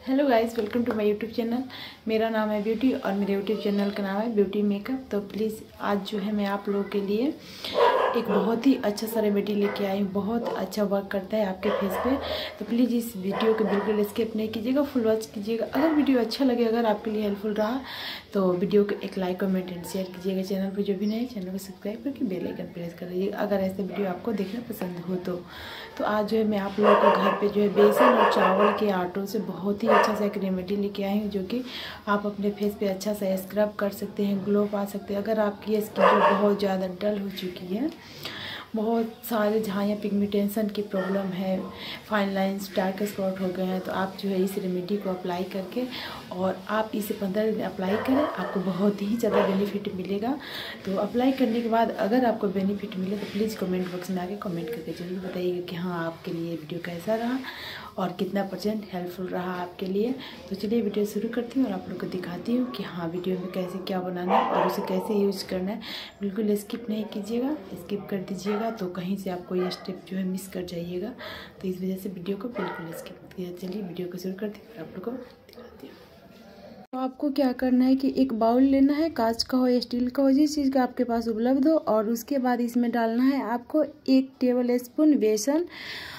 Hello guys, welcome to my YouTube channel. मेरा नाम है ब्यूटी और मेरे यूट्यूब चैनल का नाम है ब्यूटी मेकअप। तो प्लीज़ आज जो है मैं आप लोगों के लिए एक बहुत ही अच्छा सा रेमेडी लेके आई हूँ। बहुत अच्छा वर्क करता है आपके फेस पे। तो प्लीज़ इस वीडियो को बिल्कुल स्किप नहीं कीजिएगा, फुल वॉच कीजिएगा। अगर वीडियो अच्छा लगे, अगर आपके लिए हेल्पफुल रहा तो वीडियो को एक लाइक कमेंट एंड शेयर कीजिएगा। चैनल पर जो भी नए चैनल को सब्सक्राइब करके बेल आइकन प्रेस कर लीजिएगा अगर ऐसे वीडियो आपको देखना पसंद हो तो आज जो है मैं आप लोगों को घर पे जो है बेसन और चावल के आटों से बहुत ही अच्छा सा एक रेमेडी लेके आई हूँ, जो कि आप अपने फेस पे अच्छा सा स्क्रब कर सकते हैं, ग्लो पा सकते हैं। अगर आपकी स्किन जो बहुत ज़्यादा डल हो चुकी है, बहुत सारे जहाँ यहाँ पिगमेंटेशन की प्रॉब्लम है, फाइन लाइंस, डार्क स्पॉट हो गए हैं, तो आप जो है इस रेमेडी को अप्लाई करके और आप इसे 15 दिन अप्लाई करें, आपको बहुत ही ज़्यादा बेनिफिट मिलेगा। तो अप्लाई करने के बाद अगर आपको बेनिफिट मिले तो प्लीज़ कमेंट बॉक्स में आके कमेंट करके जरूर बताइएगा कि हाँ आपके लिए वीडियो कैसा रहा और कितना % हेल्पफुल रहा आपके लिए। तो चलिए वीडियो शुरू करती हूँ और आप लोग को दिखाती हूँ कि हाँ वीडियो में कैसे क्या बनाना है और उसे कैसे यूज करना है। बिल्कुल स्किप नहीं कीजिएगा, स्किप कर दीजिएगा तो कहीं से आपको ये स्टेप जो है मिस कर जाइएगा। तो इस वजह से वीडियो को बिल्कुल स्किप मत कीजिए। चलिए वीडियो को शुरू करती हूँ और आप लोग को दिखाती हूँ। तो आपको क्या करना है कि एक बाउल लेना है, कांच का हो या स्टील का हो, जिस चीज़ का आपके पास उपलब्ध हो, और उसके बाद इसमें डालना है आपको 1 टेबल स्पून बेसन।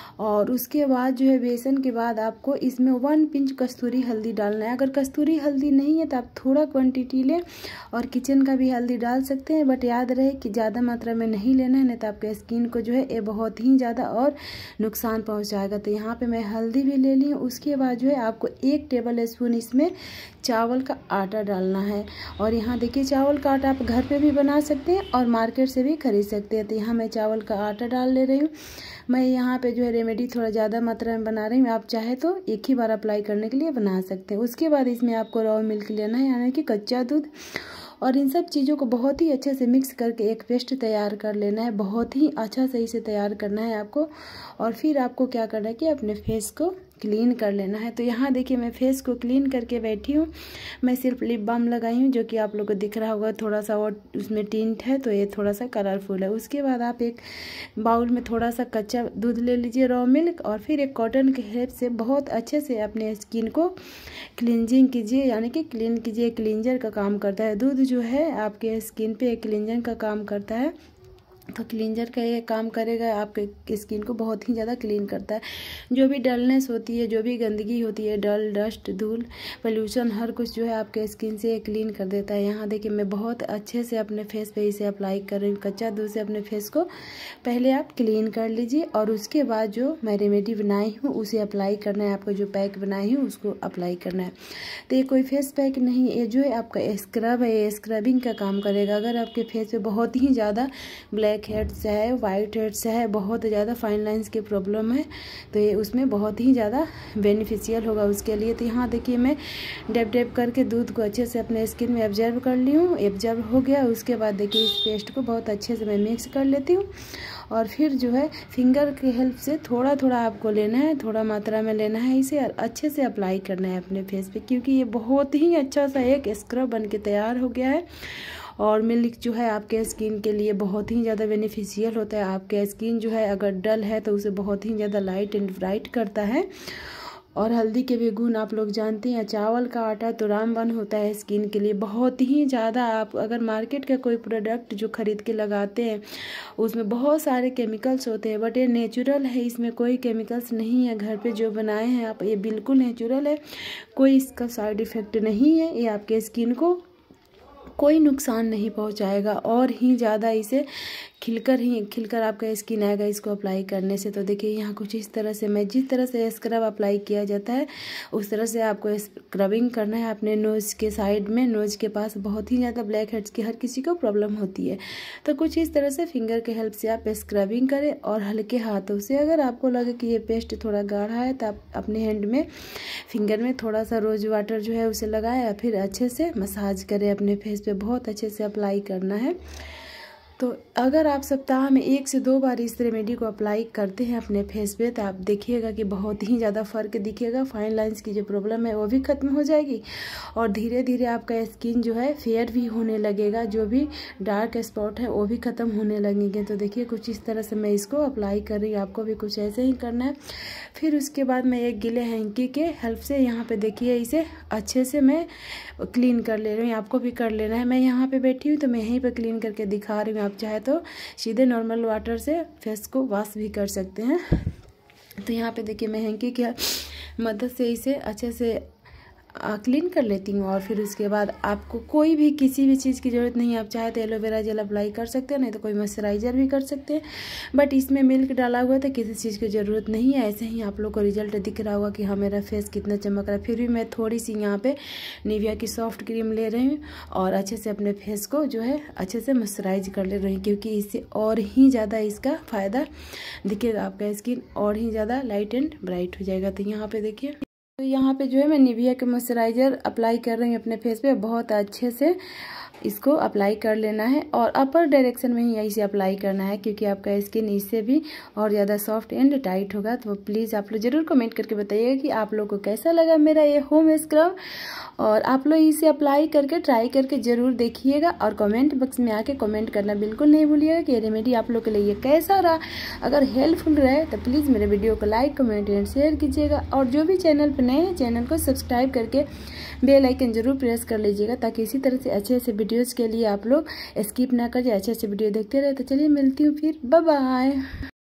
और उसके बाद जो है बेसन के बाद आपको इसमें 1 पिंच कस्तूरी हल्दी डालना है। अगर कस्तूरी हल्दी नहीं है तो आप थोड़ा क्वांटिटी लें और किचन का भी हल्दी डाल सकते हैं, बट याद रहे कि ज़्यादा मात्रा में नहीं लेना है, नहीं तो आपके स्किन को जो है ये बहुत ही ज़्यादा और नुकसान पहुंचाएगा। तो यहाँ पे मैं हल्दी भी ले ली हूँ। उसके बाद जो है आपको 1 टेबल स्पून इसमें चावल का आटा डालना है। और यहाँ देखिए चावल का आटा आप घर पे भी बना सकते हैं और मार्केट से भी खरीद सकते हैं। तो यहाँ मैं चावल का आटा डाल ले रही हूँ। मैं यहाँ पे जो है रेमेडी थोड़ा ज़्यादा मात्रा में बना रही हूँ, आप चाहे तो एक ही बार अप्लाई करने के लिए बना सकते हैं। उसके बाद इसमें आपको रॉ मिल्क लेना है, यानी कि कच्चा दूध, और इन सब चीज़ों को बहुत ही अच्छे से मिक्स करके एक पेस्ट तैयार कर लेना है। बहुत ही अच्छा से इसे तैयार करना है आपको। और फिर आपको क्या करना है कि अपने फेस को क्लीन कर लेना है। तो यहाँ देखिए मैं फेस को क्लीन करके बैठी हूँ। मैं सिर्फ लिप बाम लगाई हूँ, जो कि आप लोगों को दिख रहा होगा, थोड़ा सा और उसमें टिंट है तो ये थोड़ा सा कलरफुल है। उसके बाद आप एक बाउल में थोड़ा सा कच्चा दूध ले लीजिए, रॉ मिल्क, और फिर एक कॉटन के हेल्प से बहुत अच्छे से अपने स्किन को क्लींजिंग कीजिए, यानी कि क्लीन कीजिए। क्लींजर का काम करता है दूध, जो है आपके स्किन पे क्लींजर का काम करता है। तो क्लींजर का ये काम करेगा, आपके स्किन को बहुत ही ज़्यादा क्लीन करता है। जो भी डलनेस होती है, जो भी गंदगी होती है, डस्ट, धूल, पोल्यूशन, हर कुछ जो है आपके स्किन से क्लीन कर देता है। यहाँ देखिए मैं बहुत अच्छे से अपने फेस पे इसे अप्लाई कर रही हूँ। कच्चा दूध से अपने फेस को पहले आप क्लीन कर लीजिए और उसके बाद जो मैं रेमेडी बनाई हूँ उसे अप्लाई करना है। आपको जो पैक बनाई हूँ उसको अप्लाई करना है। तो ये कोई फेस पैक नहीं, ये जो है आपका स्क्रब है, ये स्क्रबिंग का काम करेगा। अगर आपके फेस पे बहुत ही ज़्यादा ब्लैक हेड्स है, वाइट हेड्स है, बहुत ज़्यादा फाइन लाइंस की प्रॉब्लम है, तो ये उसमें बहुत ही ज़्यादा बेनिफिशियल होगा उसके लिए। तो यहाँ देखिए मैं डैब डैब करके दूध को अच्छे से अपने स्किन में ऑब्जर्व कर ली हूँ। ऑब्जर्व हो गया, उसके बाद देखिए इस पेस्ट को बहुत अच्छे से मैं मिक्स कर लेती हूँ। और फिर जो है फिंगर की हेल्प से थोड़ा थोड़ा आपको लेना है, थोड़ा मात्रा में लेना है इसे, और अच्छे से अप्लाई करना है अपने फेस पे, क्योंकि ये बहुत ही अच्छा सा एक स्क्रब बन के तैयार हो गया है। और मिल्क जो है आपके स्किन के लिए बहुत ही ज़्यादा बेनिफिशियल होता है। आपके स्किन जो है अगर डल है तो उसे बहुत ही ज़्यादा लाइट एंड ब्राइट करता है। और हल्दी के भी गुण आप लोग जानते हैं। चावल का आटा तो रामबाण होता है स्किन के लिए बहुत ही ज़्यादा। आप अगर मार्केट का कोई प्रोडक्ट जो खरीद के लगाते हैं उसमें बहुत सारे केमिकल्स होते हैं, बट ये नेचुरल है, इसमें कोई केमिकल्स नहीं है। घर पे जो बनाए हैं आप, ये बिल्कुल नेचुरल है, कोई इसका साइड इफ़ेक्ट नहीं है। ये आपके स्किन को कोई नुकसान नहीं पहुंचाएगा और ही ज़्यादा इसे खिलकर आपका स्किन आएगा इसको अप्लाई करने से। तो देखिए यहाँ कुछ इस तरह से मैं, जिस तरह से स्क्रब अप्लाई किया जाता है उस तरह से आपको स्क्रबिंग करना है अपने नोज़ के साइड में। नोज़ के पास बहुत ही ज़्यादा ब्लैक हेड्स की हर किसी को प्रॉब्लम होती है, तो कुछ इस तरह से फिंगर के हेल्प से आप स्क्रबिंग करें और हल्के हाथों से। अगर आपको लगे कि ये पेस्ट थोड़ा गाढ़ा है तो आप अपने हैंड में, फिंगर में थोड़ा सा रोज वाटर जो है उसे लगाएं, फिर अच्छे से मसाज करें अपने फेस पे, बहुत अच्छे से अप्लाई करना है। तो अगर आप सप्ताह में 1 से 2 बार इस रेमेडी को अप्लाई करते हैं अपने फेस पे तो आप देखिएगा कि बहुत ही ज़्यादा फ़र्क दिखेगा। फाइन लाइंस की जो प्रॉब्लम है वो भी ख़त्म हो जाएगी और धीरे धीरे आपका स्किन जो है फेयर भी होने लगेगा, जो भी डार्क स्पॉट है वो भी ख़त्म होने लगेंगे। तो देखिए कुछ इस तरह से मैं इसको अप्लाई कर रही हूँ, आपको भी कुछ ऐसे ही करना है। फिर उसके बाद मैं एक गीले हैंकी के हेल्प से यहाँ पे देखिए इसे अच्छे से मैं क्लीन कर ले रही हूँ, आपको भी कर लेना है। मैं यहाँ पे बैठी हूँ तो मैं यहीं पे क्लीन करके दिखा रही हूँ, आप चाहे तो सीधे नॉर्मल वाटर से फेस को वॉश भी कर सकते हैं। तो यहाँ पे देखिए मैं हैंकी की मदद से इसे अच्छे से क्लीन कर लेती हूँ। और फिर उसके बाद आपको कोई भी किसी भी चीज़ की ज़रूरत नहीं है, आप चाहे तो एलोवेरा जेल अप्लाई कर सकते हैं, नहीं तो कोई मॉइस्चराइज़र भी कर सकते हैं। बट इसमें मिल्क डाला हुआ तो किसी चीज़ की ज़रूरत नहीं है। ऐसे ही आप लोग को रिजल्ट दिख रहा होगा कि हाँ मेरा फेस कितना चमक रहा है। फिर भी मैं थोड़ी सी यहाँ पे निविया की सॉफ्ट क्रीम ले रही हूँ और अच्छे से अपने फेस को जो है अच्छे से मॉइस्चराइज कर ले रही हूँ, क्योंकि इससे और ही ज़्यादा इसका फ़ायदा दिखेगा, आपका स्किन और ही ज़्यादा लाइट एंड ब्राइट हो जाएगा। तो यहाँ पे देखिए तो यहाँ पे जो है मैं निविया के मॉइस्चराइज़र अप्लाई कर रही हूँ अपने फेस पे। बहुत अच्छे से इसको अप्लाई कर लेना है और अपर डायरेक्शन में ही इसे अप्लाई करना है, क्योंकि आपका स्किन इससे भी और ज़्यादा सॉफ्ट एंड टाइट होगा। तो प्लीज़ आप लोग ज़रूर कमेंट करके बताइएगा कि आप लोग को कैसा लगा मेरा ये होम स्क्रब, और आप लोग इसे अप्लाई करके ट्राई करके ज़रूर देखिएगा और कमेंट बॉक्स में आके कमेंट करना बिल्कुल नहीं भूलिएगा कि ये रेमेडी आप लोग के लिए कैसा रहा। अगर हेल्पफुल रहे तो प्लीज़ मेरे वीडियो को लाइक कमेंट एंड शेयर कीजिएगा, और जो भी चैनल पर नए हैं चैनल को सब्सक्राइब करके बेल आइकन जरूर प्रेस कर लीजिएगा, ताकि इसी तरह से अच्छे अच्छे वीडियोज़ के लिए आप लोग स्किप ना कर जाए, अच्छे अच्छे वीडियो देखते रहे। तो चलिए मिलती हूँ फिर, बाय बाय।